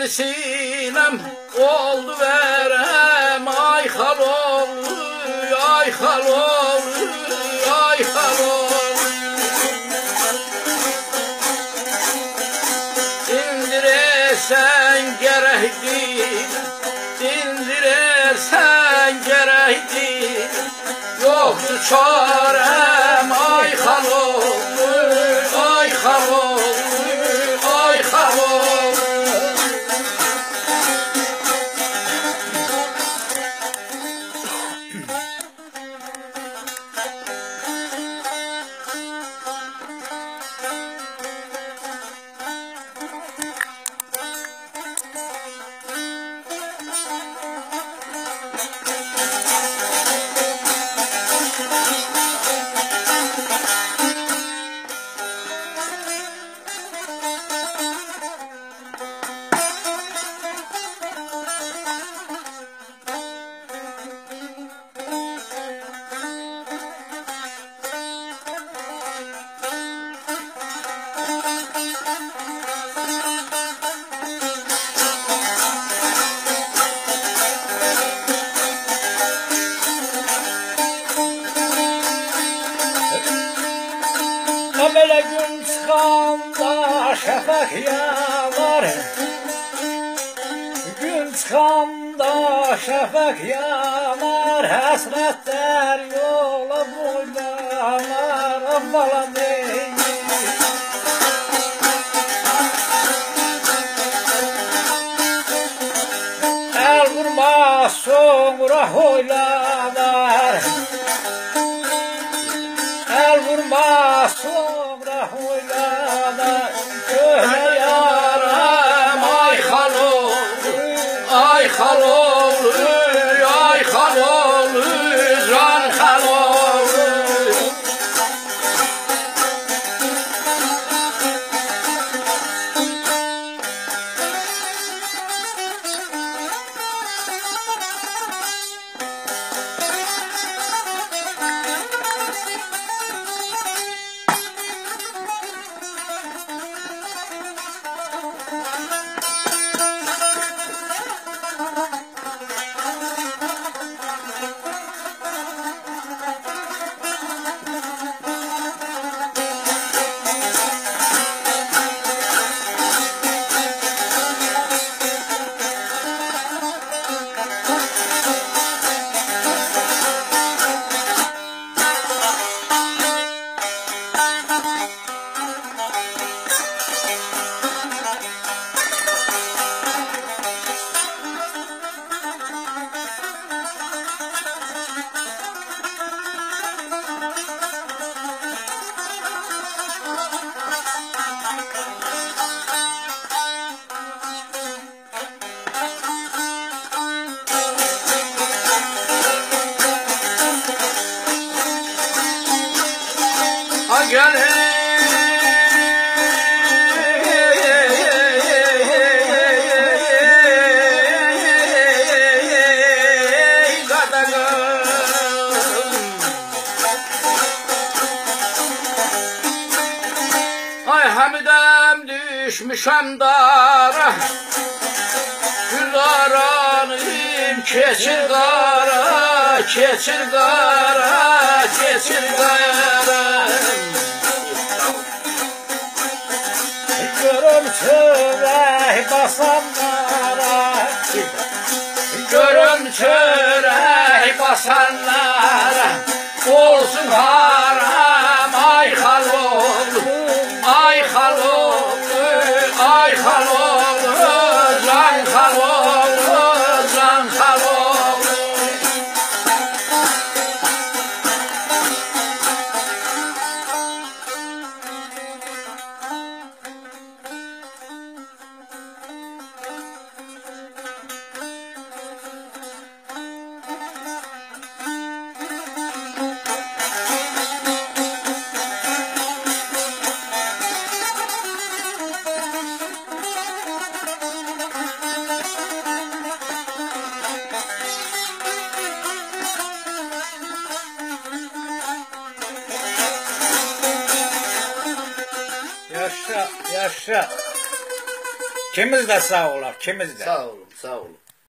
sinem oldu verem ay halol ay halol ay halol dindiresen gerektir dindiresen gerektir yoktu çarem ay halol ay halol ay halol Böyle gün çıxanda şəfək yanar Gün çıxanda şəfək yanar Həsrətlər yola boylanar Balam deyil El vurmaz sonra oylanar El vurmaz sonra oylanar Köhne yaram ay halol ay halol ay halol can halol gel ay hamidem düşmüşem dara Gülaranım keçir dara keçir dara keçir dara Görüm çörək basanlara Görüm çörək basanlara Olsun haram ay halol ay halol ay halol can halol can halol Yaşa, yaşa. İkimiz de sağ olak, ikimiz de. Sağ olun, sağ olun.